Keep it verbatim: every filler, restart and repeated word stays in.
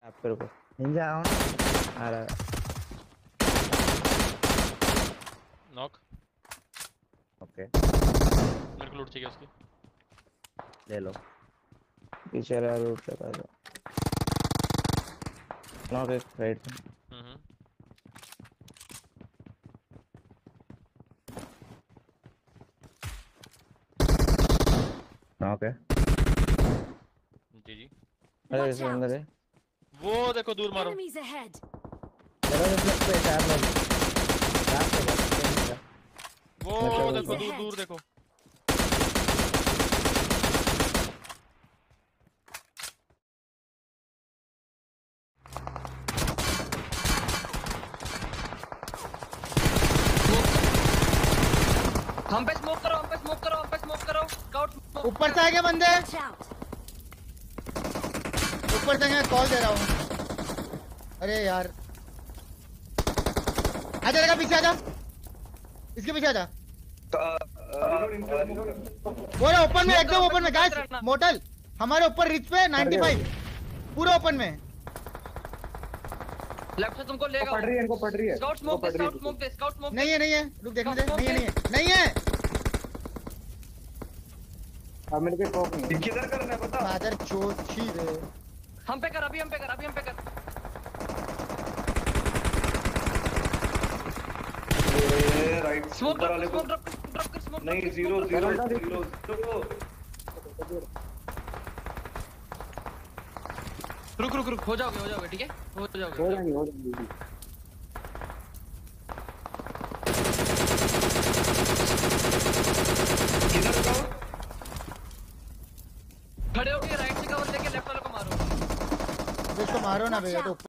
आपको रुको। Ninja on आ रहा है। नॉक। ओके मेरे को लूट चाहिए उसकी। ले लो। पीछे रहा रूट पे कर दो। नॉक एक राइट। हम्म ओके जी जी। अरे Watch इसके out! अंदर है। वो देखो दूर मारो। Enemies ahead! चलो रिफ्लेक्स पे चार लोग रात पे बस वो नशा देखो Enemies दूर ahead! दूर देखो। हम पे स्मोक करो, हम पे स्मोक करो, हम पे स्मोक करो। स्काउट ऊपर से आगे बंदे Watch out! ऊपर से मैं कॉल दे रहा हूँ। अरे यार आजा लगा पीछे आजा इसके पीछे आजा। वो रहा ओपन में एकदम ओपन में गाइस मोटल हमारे ऊपर रिच पे पचानवे पूरा ओपन में। लेफ्ट से तुमको लेगा। पड़ रही है, इनको पड़ रही है। स्काउट स्मोक दे, स्काउट स्मोक दे, स्काउट स्मोक। नहीं है नहीं है रुक देखने दे। नहीं है नहीं है नहीं है अब मेरे पे टॉप नहीं है। किधर करना है बता। मादर चोची रे। हम पे कर, अभी हम पे कर, अभी हम पे कर। ये राइट स्मोक ऊपर ड्रॉप, वाले को स्मोक ड्रॉप, ड्रॉप कर, स्मोक नहीं जीरो जीरो जीरो जीरो। रुक रुक रुक, हो जाओगे हो जाओगे, ठीक है हो जाओगे। हो जाएंगे हो जाएंगे। किधर जाओ। खड़े होके राइट से कवर लेके लेफ्ट वाले को मारो। इसको मारो ना भैया तो